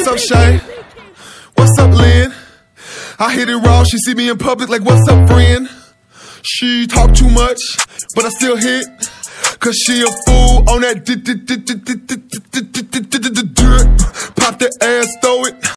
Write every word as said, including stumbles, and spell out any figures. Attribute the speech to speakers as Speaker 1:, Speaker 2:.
Speaker 1: up, Shay? What's up, Lynn? I hit it raw, she see me in public like, what's up, friend? She talk too much, but I still hit, cause she a fool on that. Pop the ass, throw it.